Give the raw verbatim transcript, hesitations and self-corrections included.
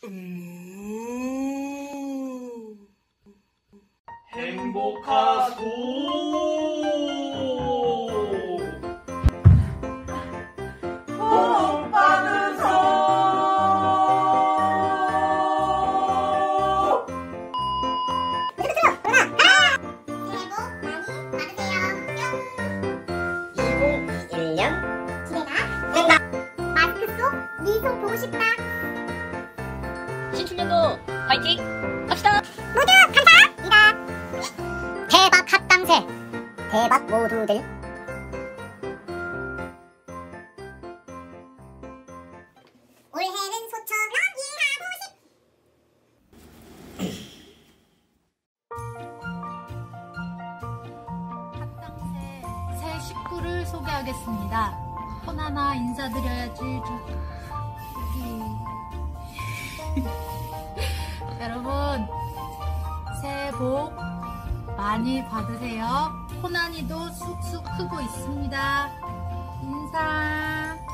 음... 행복하소. 복 받으소. 이천이십일 년 기대가 된다. 마스크 속 미소 보고 싶다. 신축년도 화이팅 합시다. 모두 감사합니다. 대박 합당세. 대박 모두들. 올해는 소처럼 일하고 싶. 합당새 새 식구를 소개하겠습니다. 손 하나 인사드려야지. 저, 여기. 여러분, 새해 복 많이 받으세요. 호난이도 쑥쑥 크고 있습니다. 인사.